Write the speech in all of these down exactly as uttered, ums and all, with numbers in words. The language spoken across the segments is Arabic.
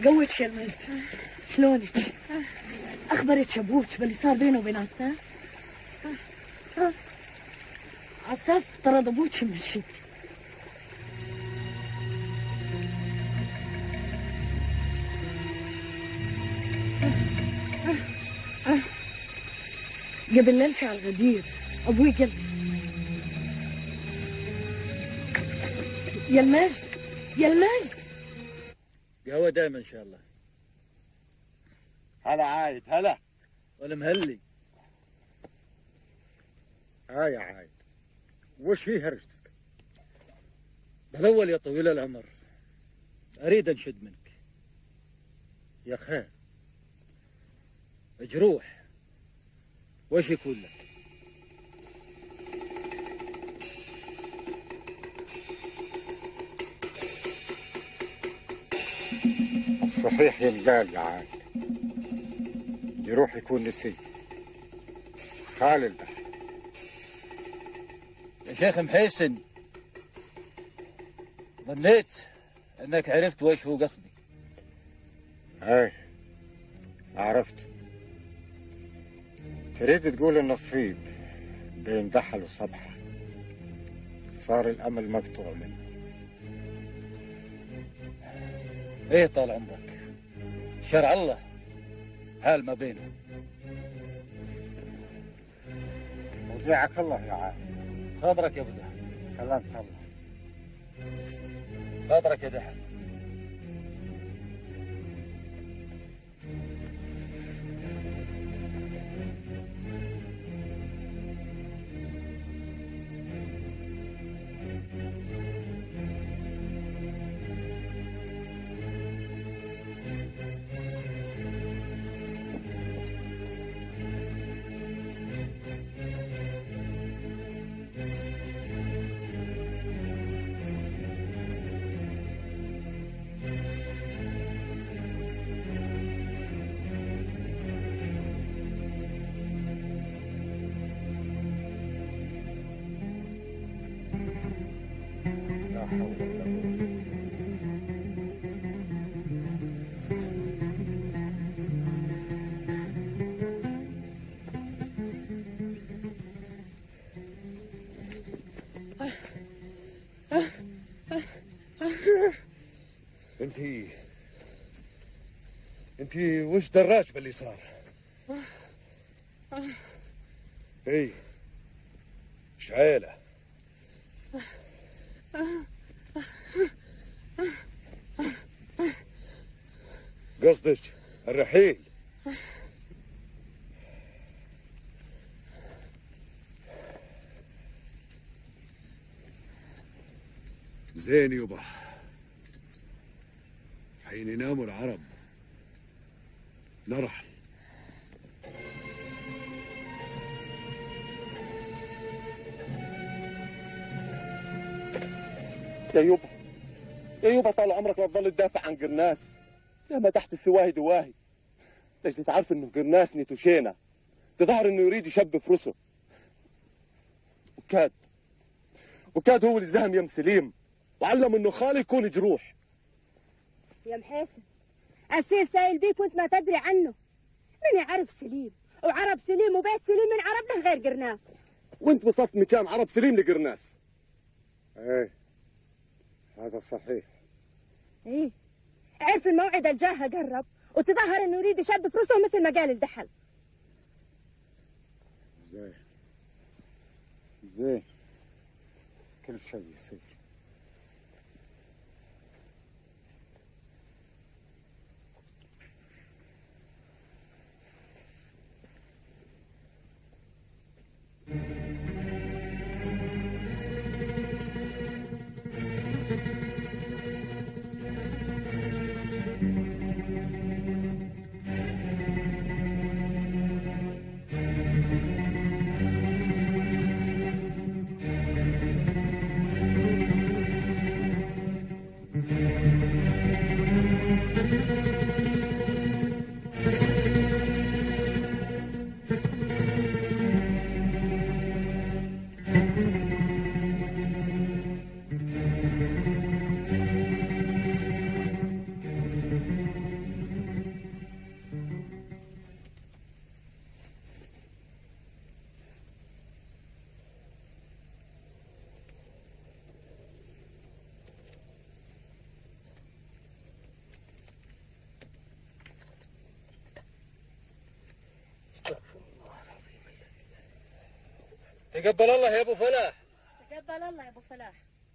قوتش يا المجد. شلونك؟ اخبرك ابوك باللي صار بينه وبين عساف؟ عساف طرد ابوك من الشغل. قبل لا نمشي على الغدير ابوي قال يا المجد يا المجد. قهوة دائما ان شاء الله. هلا عايد. هلا ولا مهلي. ها يا عايد، وش فيه هرجتك؟ بالاول يا طويل العمر اريد انشد منك. يا خير جروح وش يكون لك؟ الصحيح ينقال يا عايد، جروح يكون نسي خالد. يا شيخ محيسن ظنيت انك عرفت وش هو قصدي. ايه عرفت. تريد تقول النصيب بين دحل وصبحة صار الامل مقطوع منه. ايه طال عمرك، شرع الله حال ما بينهم. وديعك الله يا عايد. خاطرك يا ابو دحل. سلامة الله. خاطرك يا دحل. انتي انتي وش دراج باللي صار؟ ايه شعيلة. قصدك الرحيل؟ زين يبا، حين يناموا العرب نرحل. يا يوبا يا يوبا طال عمرك لا تظل تدافع عن قرناس. يا ما تحت السواهي دواهي. ليش تعرف انه قرناس نيتوشينا تظهر انه يريد يشب فرسه. وكاد وكاد هو اللي زهم يم سليم وعلم انه خالي يكون جروح. يا محاسن أسير سايل بيك وانت ما تدري عنه. من يعرف سليم وعرب سليم وبيت سليم من عرب له غير قرناس. وانت بصف مكان عرب سليم لقرناس. ايه هذا صحيح. ايه عرف الموعد الجاهة قرب وتظهر انه يريد يشب فرسه مثل ما قال الدحل. زين زين كل شيء يصير. تقبل الله يا ابو فلاح. تقبل الله يا ابو فلاح.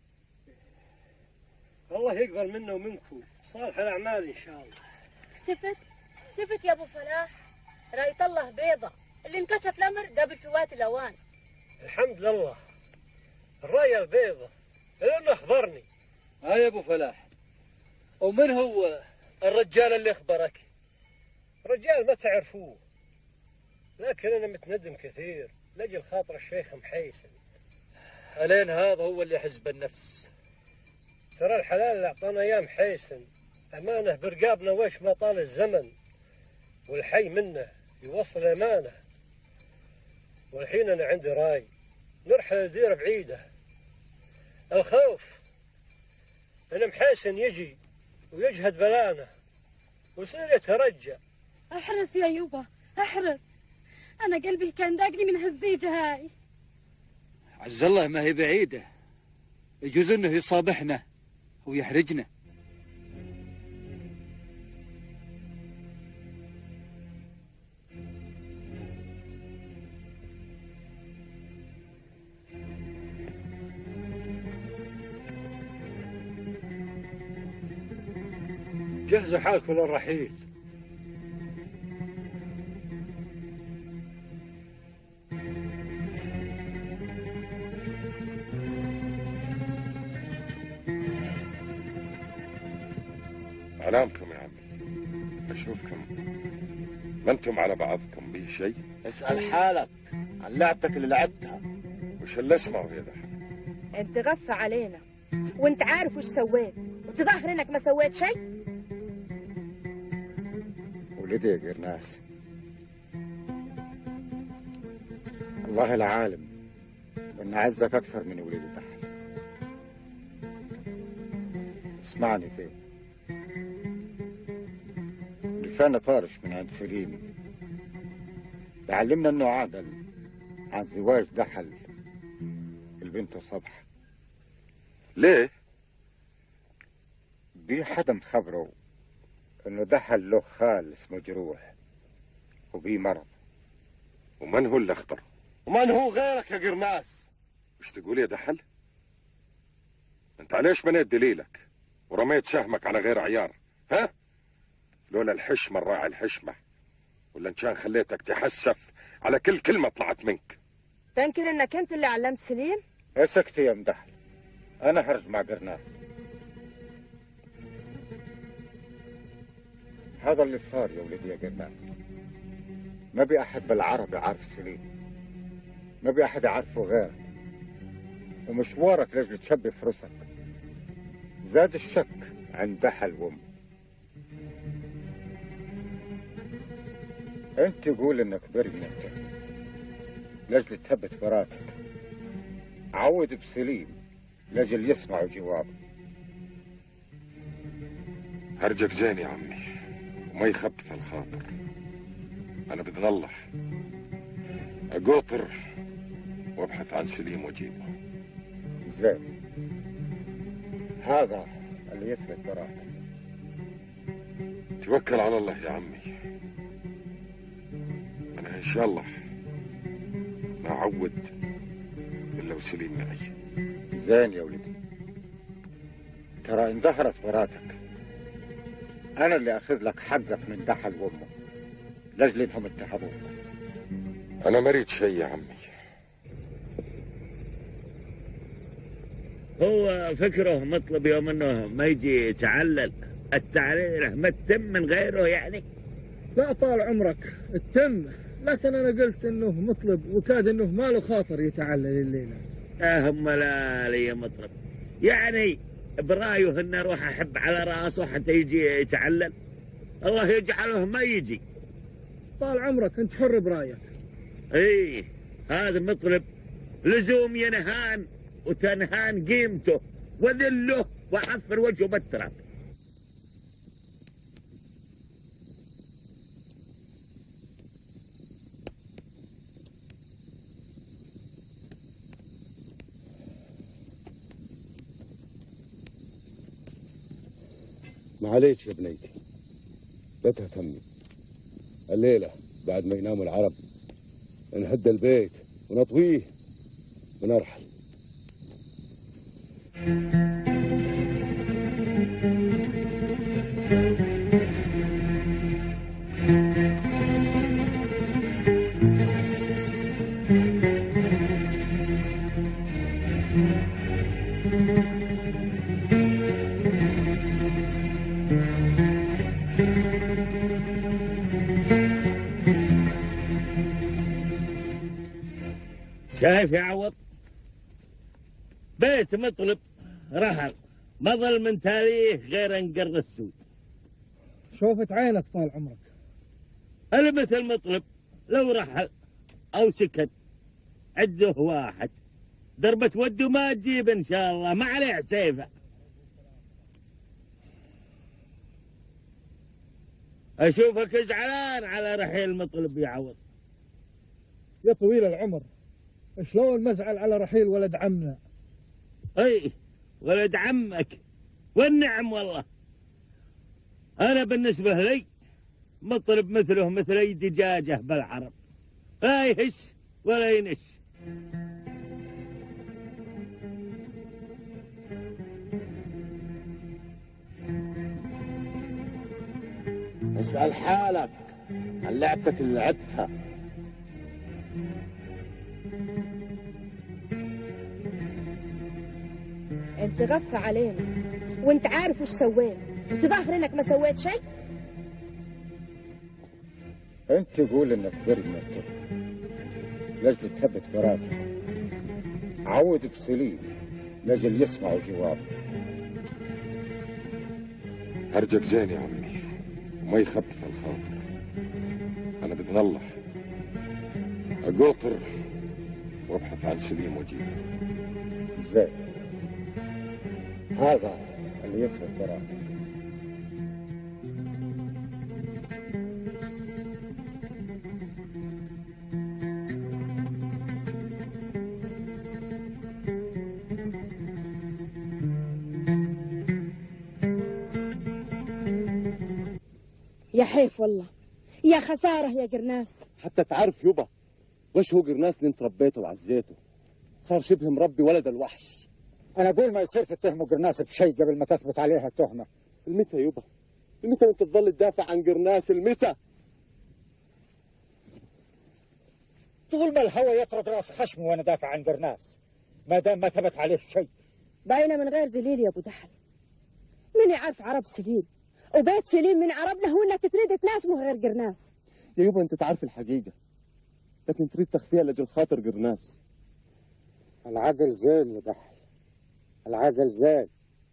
الله يقبل منا ومنكم صالح الاعمال ان شاء الله. شفت شفت يا ابو فلاح، رايت الله بيضة اللي انكشف الامر قبل فوات الاوان. الحمد لله الرايه البيضة لانه اخبرني. ها يا ابو فلاح، ومن هو الرجال اللي اخبرك؟ رجال ما تعرفوه، لكن انا متندم كثير لاجل خاطر الشيخ محيسن. الين هذا هو اللي حزب النفس. ترى الحلال اللي اعطانا اياه محيسن امانه برقابنا وش ما طال الزمن، والحي منه يوصل امانه. والحين انا عندي راي نرحل لديره بعيده. الخوف ان محيسن يجي ويجهد بلانا ويصير يترجى. احرص يا يوبا احرص، انا قلبي كان داقني من هالزيجه هاي. عز الله ما هي بعيده، يجوز انه يصابحنا ويحرجنا. جهزوا حالكم للرحيل. علامكم يا عمي، أشوفكم ما أنتم على بعضكم به شيء. اسأل حالك عن لعبتك اللي لعبتها. وش اللي أسمعه يا دحل؟ انت غفى علينا وانت عارف وش سويت وتظاهر انك ما سويت شيء. ولدي يا قرناس، الله العالم وإن عزك أكثر من ولدي دحل. اسمعني زين، لسان طارش من عند سليمي يعلمنا انه عدل عن زواج دحل البنت صبح. ليه؟ بي حدا مخبره انه دحل له خال اسمه جروح وبي مرض. ومن هو اللي اخبره؟ ومن هو غيرك يا قرناس؟ وش تقول يا دحل؟ انت ليش بنيت دليلك ورميت سهمك على غير عيار؟ ها؟ لولا الحشمة الراعي الحشمة، ولا ان كان خليتك تحسف على كل كلمة طلعت منك. تنكر انك انت اللي علمت سليم؟ اسكتي يا مدحل، انا هرج مع قرناس. هذا اللي صار يا ولدي يا قرناس. ما بي احد بالعرب يعرف سليم، ما بي احد يعرفه غيرك، ومشوارك لاجل تشبي فرصك زاد الشك عند دحل وامه. انت تقول انك بري من التهم لاجل تثبت براتك، عود بسليم لاجل يسمعوا جواب. هرجك زين يا عمي وما يخبث الخاطر. انا باذن الله اقوطر وابحث عن سليم واجيبه. زين، هذا اللي يثبت براتك. توكل على الله يا عمي، انا ان شاء الله ما اعود الا وسليم معي. زين يا ولدي، ترى ان ظهرت براتك انا اللي اخذ لك حقك من دحل وامه لاجل انهم اتهموك. انا ما اريد شيء يا عمي. هو فكره مطلب يوم انه ما يجي يتعلل التعليل ما تتم من غيره يعني. لا طال عمرك التم، لكن انا قلت انه مطلب وكاد انه ما له خاطر يتعلل الليله. اه ملال يا مطلب، يعني برايه انه اروح احب على راسه حتى يجي يتعلل؟ الله يجعله ما يجي. طال عمرك انت حر برايك. ايه هذا مطلب لزوم ينهان وتنهان قيمته وذله وحفر وجهه بالتراب. معليش يا بنيتي، لا تهتمي. الليلة بعد ما يناموا العرب نهد البيت ونطويه ونرحل. شايف يا عوض؟ بيت مطلب رحل، ما ظل من تاريخ غير انقر السود. شوفت عينك طال عمرك. أنا مثل مطلب لو رحل أو سكن عده واحد، ضربة وده ما تجيب إن شاء الله، ما عليه سيفه. أشوفك زعلان على رحيل مطلب يا عوض. يا طويل العمر، شلون مزعل على رحيل ولد عمنا؟ أي ولد عمك والنعم والله. أنا بالنسبة لي مطلب مثله مثل أي دجاجة بالعرب، لا يهش ولا ينش. اسأل حالك عن لعبتك اللي لعبتها. انت غفى علينا وانت عارف وش سويت، انت ظاهر انك ما سويت شيء. انت تقول انك بريء من التهم لاجل تثبت براءتك. عود بسليم لاجل يسمعوا جوابك. هرجك زين يا عمي وما يخفف الخاطر. انا باذن الله اقوطر وابحث عن سليم واجيبه. زين، هذا اللي يفرق براءتك. يا حيف والله، يا خسارة يا قرناس. حتى تعرف يبا وش هو قرناس اللي انت ربيته وعزيته، صار شبه مربي ولد الوحش. انا اقول ما يصير تتهموا قرناس بشيء قبل ما تثبت عليها التهمه. المتى يبا؟ المتى وانت تظل تدافع عن قرناس؟ المتى؟ طول ما الهوى يطرق راس خشمي وانا دافع عن قرناس ما دام ما ثبت عليه شيء. باينة من غير دليل يا ابو دحل. من يعرف عرب سليم وبيت سليم من عربنا هو انك تريد تناسبه غير قرناس. يا يبا انت تعرف الحقيقة لكن تريد تخفيها لأجل خاطر قرناس. العقل زين يا دحل، العقل زين.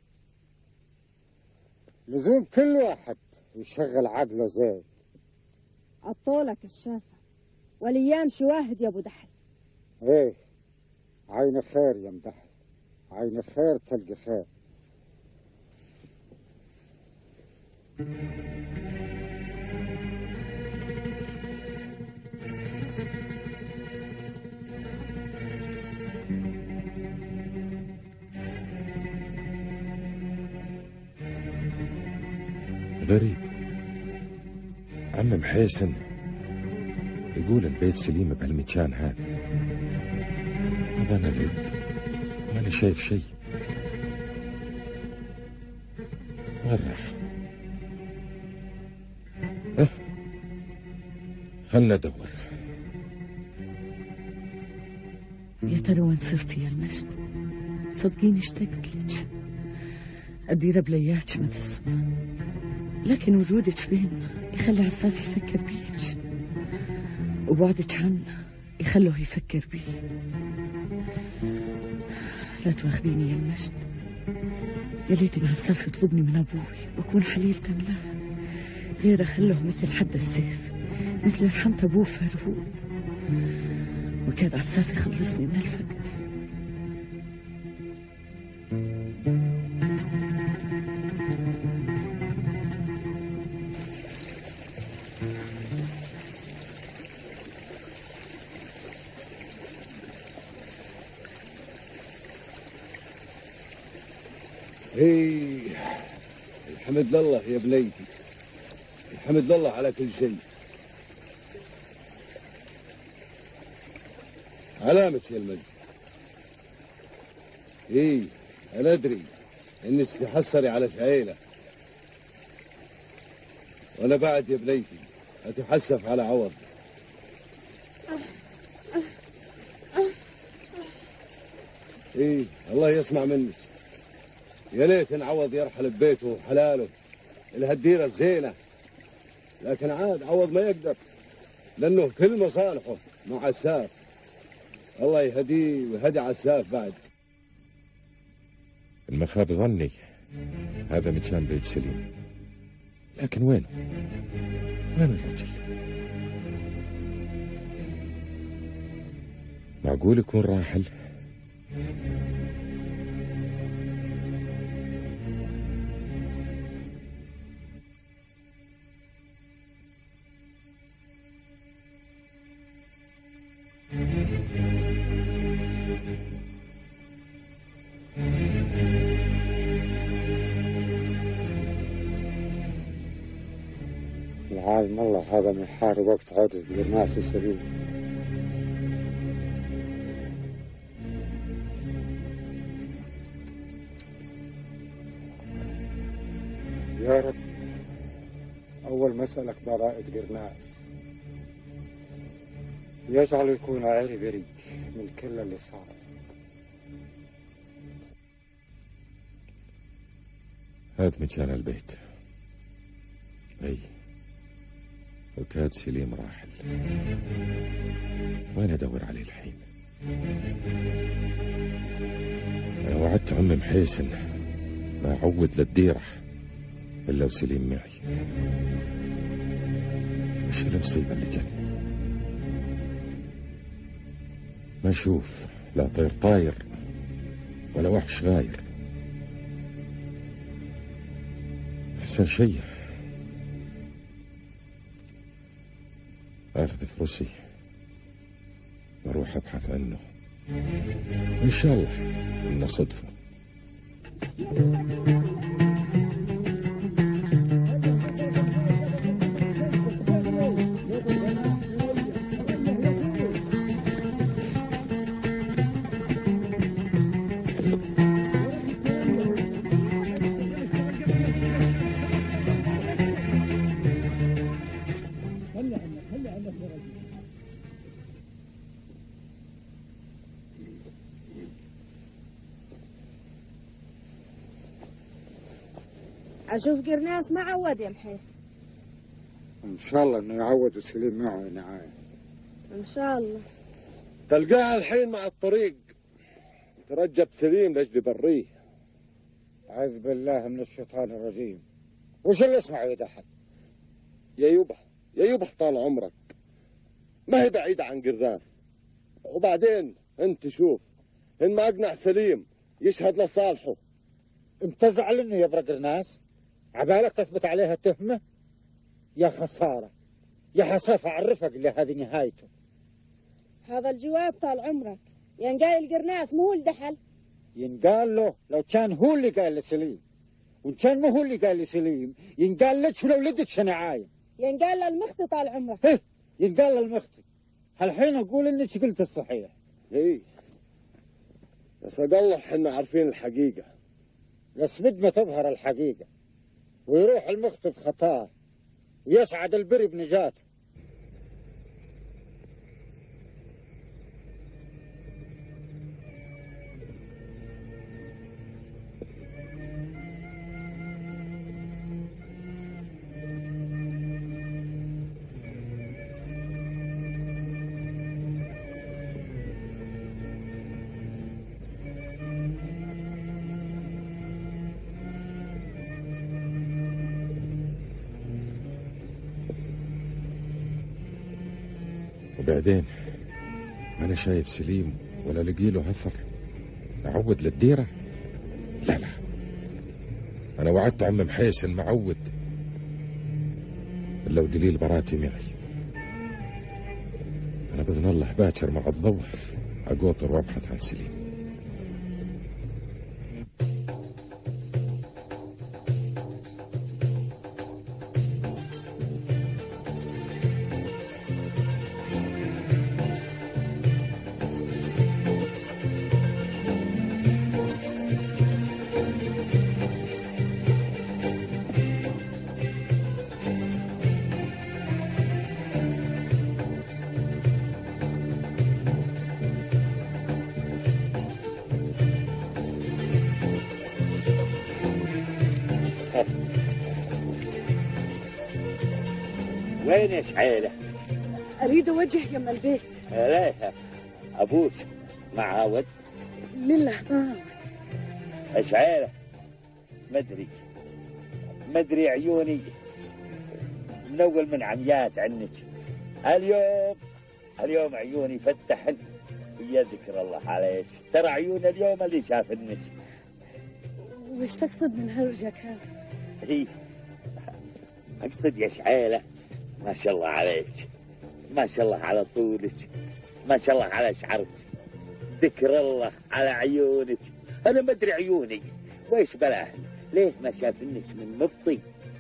لزوم كل واحد يشغل عقله زين. الطولة كشافة والايام شواهد يا ابو دحل. ايه، عين خير يا مدحل، عين خير تلقى خير. غريب، عم محيسن يقول البيت سليم بهالمكان هذا. هذا انا العد ماني شايف شيء. غرخ. اه خلنا ندور. يا ترى وين صرتي يا المجد؟ صدقيني اشتقت لك، أدير بلياتش ما تسمع، لكن وجودك بيننا يخلي عفاف يفكر بيك، وبعدك عنا يخلوه يفكر بي. لا تواخذيني يا المجد، يا ليت ان عفاف يطلبني من ابوي واكون حليلة له، غير اخلوه مثل حد السيف، مثل رحمة ابوه فرهود، وكاد عفاف يخلصني من الفقر. ايه، الحمد لله يا بنيتي، الحمد لله على كل شيء. علامك يا المجد. ايه انا ادري انك تحسري على شعيله، وانا بعد يا بنيتي اتحسف على عوض. ايه الله يسمع منك. يا ليت ان عوض يرحل ببيته وحلاله الهالديره الزينه، لكن عاد عوض ما يقدر لانه كل مصالحه مع عساف. الله يهديه ويهدي عساف بعد. المخاب ظني هذا مكان بيت سليم، لكن وينه؟ وين الرجل؟ معقول يكون راحل؟ العالم الله هذا من حار وقت عودة قرناس وسليم. يا رب أول ما أسألك براءة قرناس يجعل يكون عيري بريء من كل اللي صار. هذا مكان البيت. اي وكاد سليم راحل. وين ادور عليه الحين؟ انا وعدت عم محيسن ما اعود للديره الا وسليم معي. وش المصيبه اللي جتني؟ ما اشوف لا طير طاير ولا وحش غاير. احسن شيء اخذ فلوسي واروح ابحث عنه، ان شاء الله انه صدفه. أشوف قرناس ما عود يا محيس. إن شاء الله إنه يعود وسليم معه نعاية. إن شاء الله. تلقاها الحين مع الطريق ترجب سليم لأجل بريه. أعوذ بالله من الشيطان الرجيم. وش اللي اسمعه يا دحل؟ يا يوبه يا يوبه طال عمرك، ما هي بعيدة عن قرناس. وبعدين أنت شوف إن ما أقنع سليم يشهد لصالحه. أنت زعلني يا برا قرناس؟ عبالك تثبت عليها التهمة؟ يا خسارة يا حسافة أعرفك اللي هذه نهايته. هذا الجواب طال عمرك ينقال القرناس مو هو الدحل. ينقال له لو كان هو اللي قال لسليم، وإن كان مو هو اللي قال لسليم ينقال لك ولولدك شنعاية. ينقال للمختي طال عمرك. إيه ينقال للمختي. هالحين أقول إنك قلت الصحيح. إيه بس الله حنا عارفين الحقيقة. بس بد ما تظهر الحقيقة ويروح المختي بخطاه ويسعد البري بنجاته. وبعدين ما أنا شايف سليم ولا لقي له أثر. أعود للديرة؟ لا لا، أنا وعدت عم محيسن معود إلا ودليل براتي معي. أنا بإذن الله باكر مع الضوء أقوطر وأبحث عن سليم. وين يا شعيلة؟ أريد أوجه يم البيت. لا أبوك ما عاود؟ لله ما عاود. شعيلة مدري مدري عيوني من أول من عميات عنك. اليوم اليوم عيوني فتحن ويذكر الله عليك. ترى عيون اليوم اللي شافنك. وش تقصد من هرجك هذا؟ هي أقصد يا شعيلة ما شاء الله عليك، ما شاء الله على طولك، ما شاء الله على شعرك، ذكر الله على عيونك. أنا ما أدري عيوني ويش بلاهن، ليه ما شافنك من مبطي؟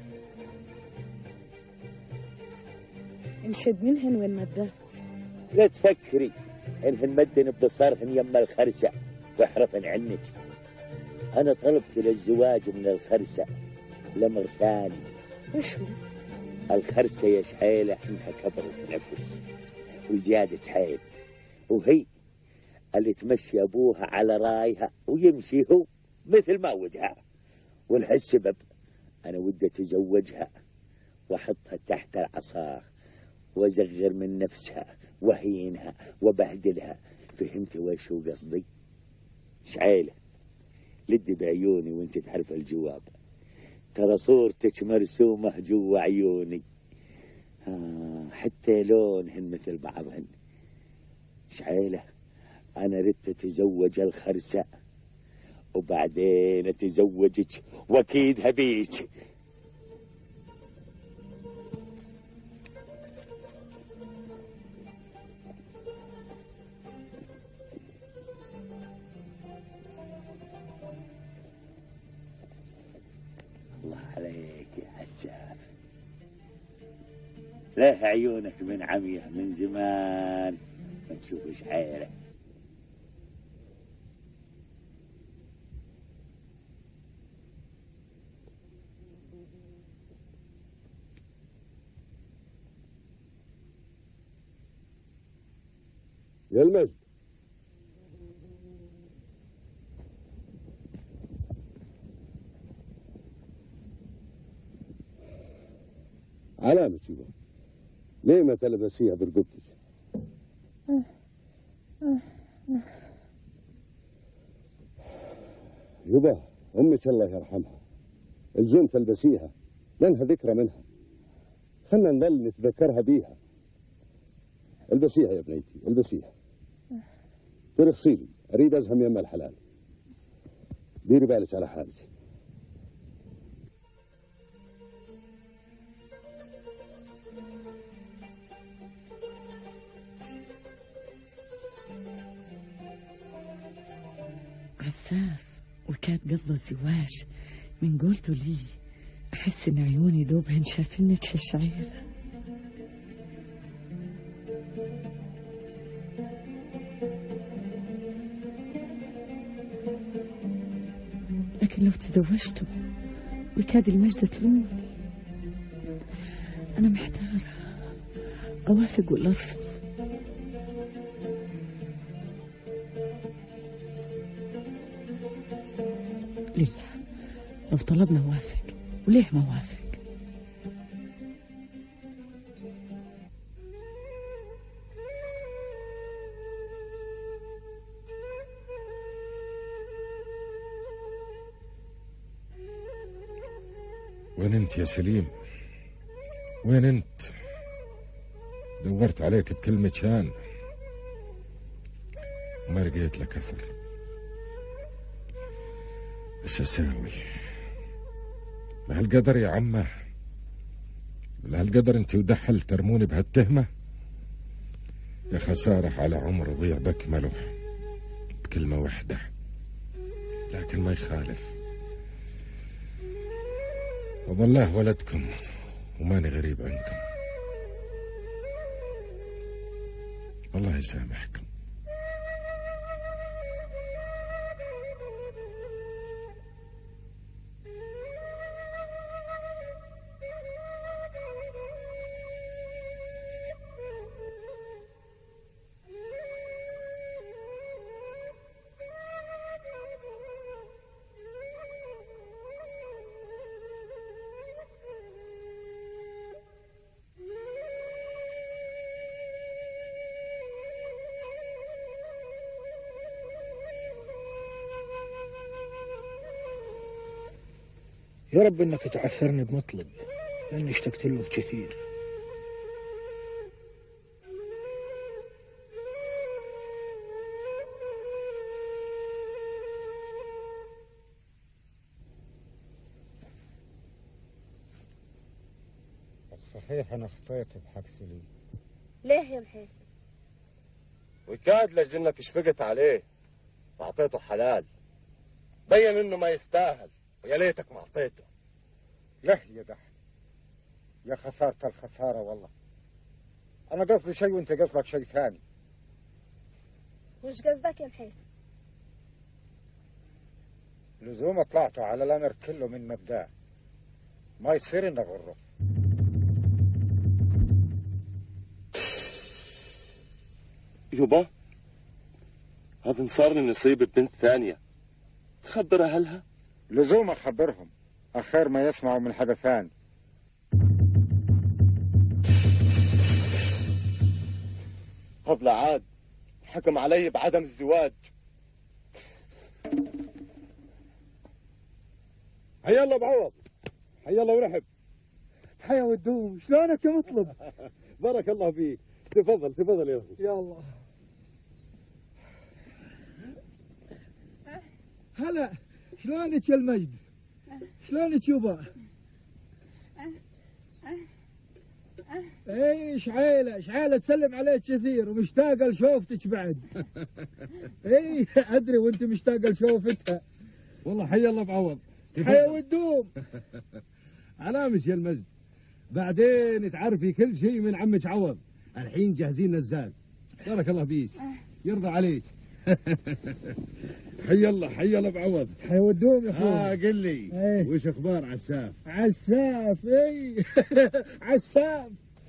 انشد منهن وين مدات؟ لا تفكري إنهن مدن ببصرهن يم الخرسة واحرفن عنك. أنا طلبت للزواج من الخرسة لمر ثاني. وش هو؟ الخرسة يا شعيلة إنها كبرت نفس وزيادة حيل، وهي اللي تمشي أبوها على رايها ويمشي هو مثل ما ودها. ولهالسبب أنا ودي أتزوجها وأحطها تحت العصا وأزغر من نفسها وهينها وبهدلها. فهمت وش هو قصدي؟ شعيلة لدي بعيوني وانت تعرف الجواب. ترى صورتك مرسومة جوا عيوني، آه حتى لونهن مثل بعضهن. شعيلة أنا ردت أتزوج الخرسة وبعدين أتزوجك وأكيد هبيك. الله عليك يا حساف، ليه عيونك من عميه من زمان ما تشوف شعيرة. يا المجد علامة يبا، ليه ما تلبسيها برقبتك؟ يبا أمك الله يرحمها الزوم تلبسيها لأنها ذكرى منها، خلنا نظل نتذكرها بيها. البسيها يا بنيتي البسيها. ترخصي لي أريد أزهم يم الحلال. ديري بالك على حالك. عساف وكاد قصده الزواج من قولته لي أحس إن عيوني دوبهن شافنك شعيرة. لكن لو تزوجته وكاد المجد تلومني. أنا محتارة أوافق ولا أرفض. لله لو طلبنا وافق، وليه ما وافق؟ وين انت يا سليم؟ وين انت؟ دورت عليك بكل مكان وما لقيت لك اثر. ايش اساوي؟ بهالقدر يا عمه، بهالقدر انت ودحل ترموني بهالتهمه. يا خساره على عمر ضيع بكمله بكلمه وحده، لكن ما يخالف. والله ولدكم وماني غريب عنكم. الله يسامحكم. يا رب انك تعثرني بمطلب، لاني اشتقت له كثير. صحيح انا خطيت بحق سليم. ليه يا محاسن؟ وكاد لاجل انك شفقت عليه واعطيته حلال، بين انه ما يستاهل، ويا ليتك ما اعطيته. له يا دحل، يا خسارة الخسارة والله. انا قصدي شيء وانت قصدك شيء ثاني. وش قصدك يا محاسن؟ لزوم طلعته على الامر كله من مبداه، ما يصير اني اغره. يبا هذا صار لي نصيب ببنت ثانية، تخبر أهلها؟ لزوم أخبرهم، أخير ما يسمعوا من حدا ثاني. هذا عاد حكم علي بعدم الزواج. حيا الله بعوض، حيا الله ورحب. تحيا والدوم، شلونك يا مطلب؟ بارك الله فيك، تفضل تفضل يا اخي. يا الله. هلا، شلونك يا المجد؟ شلونك يوبا؟ اي شعيله شعيله تسلم عليك كثير ومشتاقه لشوفتك بعد. اي ادري وانت مشتاقه لشوفتها. والله حيا الله بعوض، حيا والدوم. علامش يا المجد، بعدين تعرفي كل شيء من عمك عوض. الحين جاهزين نزال. بارك الله فيك، يرضى عليك. حي الله حي الله بعوض. حيا والدوم يا اخوي. اه قل لي ايه. وش اخبار عساف؟ عساف اي عساف.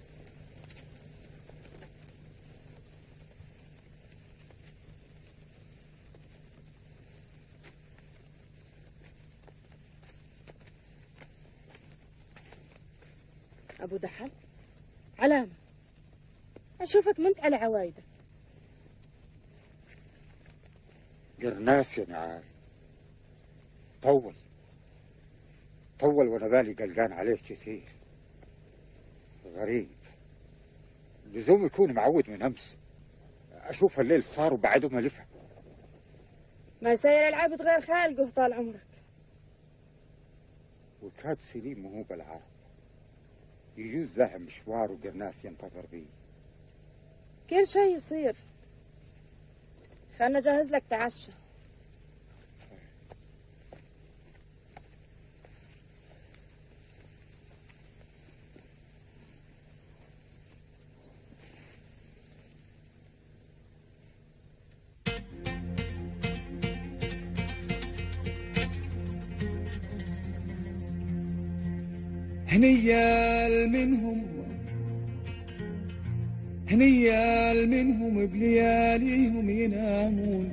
ابو دحل علامة، اشوفك منت على عوايدك. قرناس يا نعال، طول طول وانا بالي قلقان عليه كثير. غريب، لزوم يكون معود من امس. اشوف الليل صار وبعده ما لفه. ما سير العبد غير خالقه طال عمرك. وكاد سليم مو بالعرب، يجوز زاحم مشوار وقرناس ينتظر بيه. كل شيء يصير. خلنا نجهز لك تعشى. هنيال منهم هنيال منهم بلياليهم ينامون،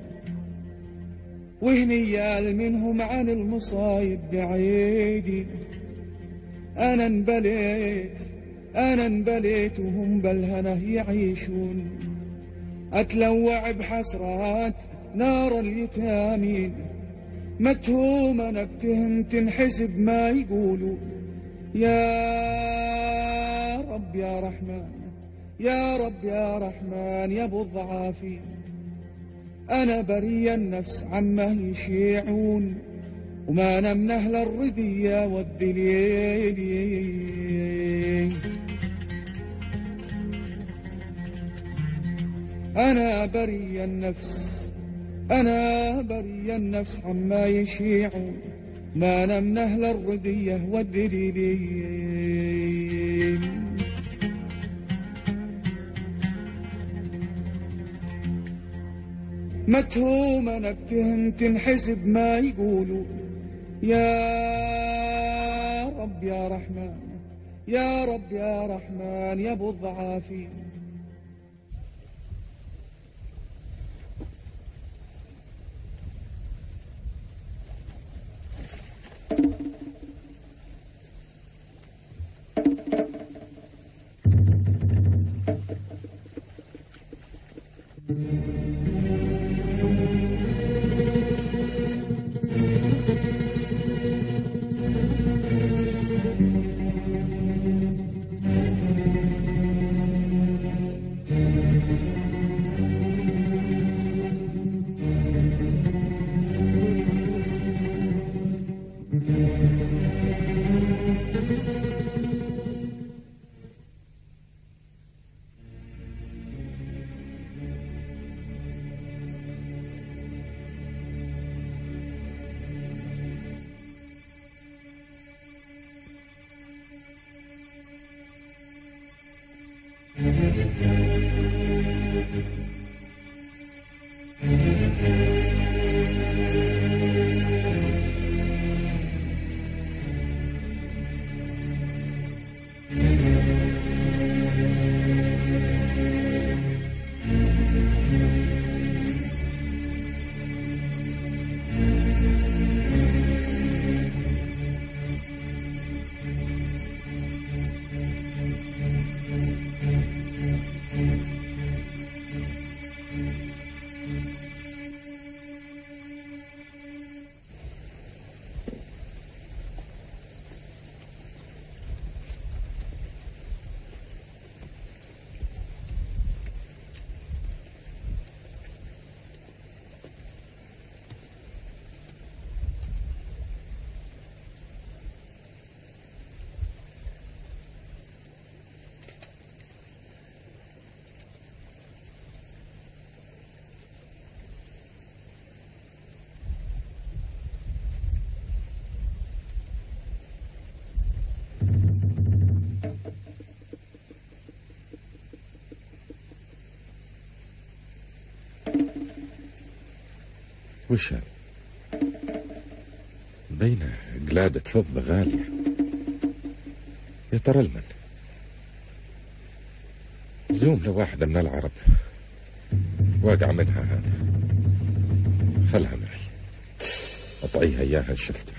وهنيال منهم عن المصايب بعيدين. أنا انبليت أنا انبليت وهم بالهنا يعيشون، أتلوع بحسرات نار اليتامين. متهوم أنا بتهم تنحسب ما يقولوا. يا رب يا رحمن يا رب يا رحمن يا ابو الضعافين. انا بري النفس عما يشيعون، وما انا من اهل الرديه والدليل. انا بري النفس انا بري النفس عما يشيعون، ما انا من اهل الرديه والدليل. متهوم انا بتهم تنحسب ما يقولوا. يا رب يا رحمن يا رب يا رحمن يا ابو الضعافين. وش هذا؟ بين قلادة فضة غالية. يا ترى المن زوم لواحدة من العرب واقع منها هذا، خلها معي أطعيها إياها شفتها.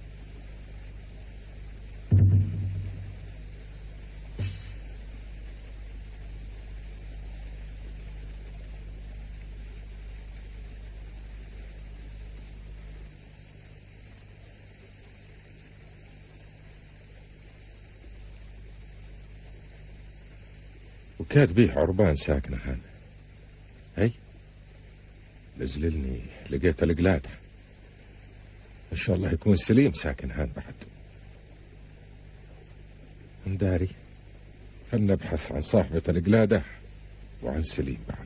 وكاد بيه عربان ساكنة هان. هي نزللني لقيت القلادة، إن شاء الله يكون سليم ساكن هان بعد. نداري فلنبحث عن صاحبة القلادة وعن سليم بعد.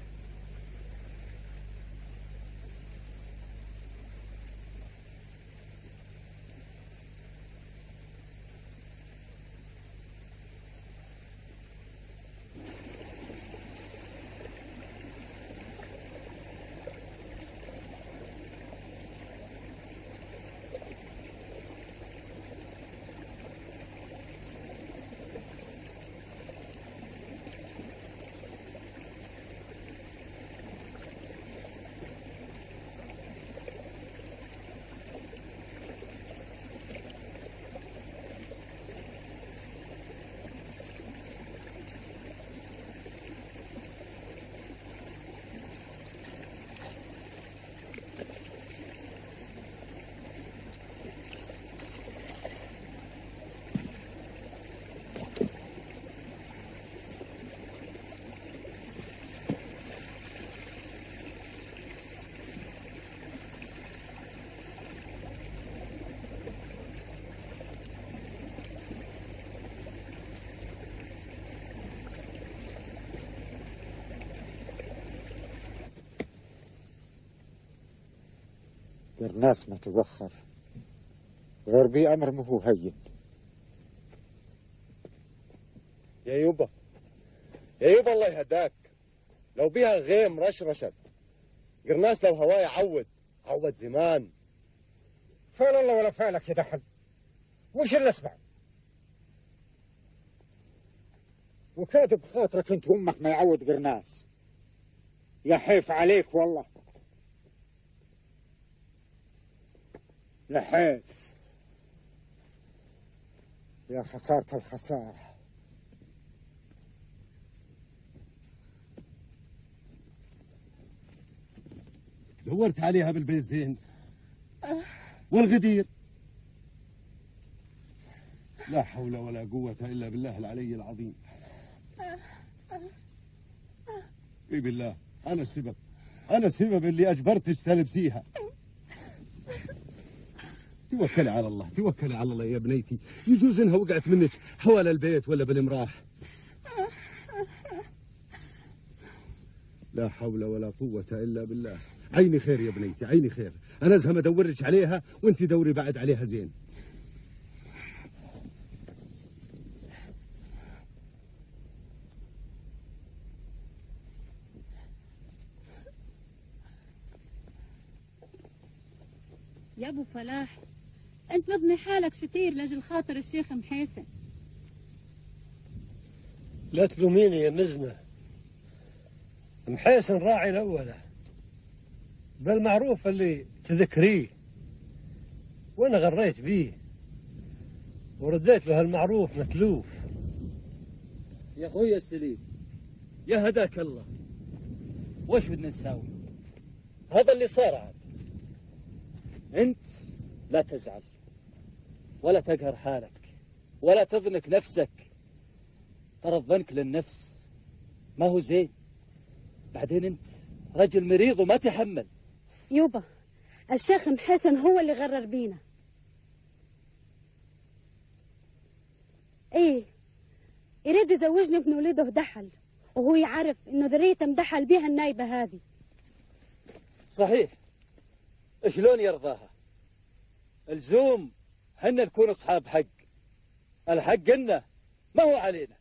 قرناس ما توخر غير بي أمر مهو هين. يا يوبا يا يوبا الله يهداك، لو بيها غيم رشرشت. قرناس لو هواي عود عود زمان. فال الله ولا فالك يا دحل، وش اللي اسمع؟ وكاتب خاطرك انت وامك ما يعود قرناس. يا حيف عليك والله، يا حيف، يا خسارة الخسارة. دورت عليها بالبنزين والغدير. لا حول ولا قوة إلا بالله العلي العظيم. اي بالله أنا السبب، أنا السبب اللي أجبرتك تلبسيها. توكلي على الله، توكلي على الله يا بنيتي، يجوز انها وقعت منك حوالي البيت ولا بالمراح. لا حول ولا قوة إلا بالله. عيني خير يا بنيتي، عيني خير. أنا أزهم أدورك عليها وأنت دوري بعد عليها زين. يا ابو فلاح، انت مضني حالك ستير لاجل خاطر الشيخ محيسن. لا تلوميني يا مزنة، محيسن راعي الأولى، بل معروف اللي تذكريه، وأنا غريت بيه ورديت له هالمعروف متلوف. يا أخوي السليم، يا هداك الله، وش بدنا نساوي؟ هذا اللي صار عاد. أنت لا تزعل ولا تقهر حالك ولا تضنك نفسك، ترى الضنك للنفس ما هو زين. بعدين أنت رجل مريض وما تحمل. يوبا الشيخ محسن هو اللي غرر بينا. ايه يريد يزوجني ابن وليده دحل، وهو يعرف انه ذريته مدحل بيها النايبة هذه. صحيح، شلون يرضاها؟ الزوم حنا نكون اصحاب حق، الحق لنا ما هو علينا.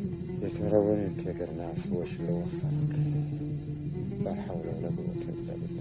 ترى وين تلقى الناس وش اللي وفرك؟ لا حول ولا قوة إلا بالله.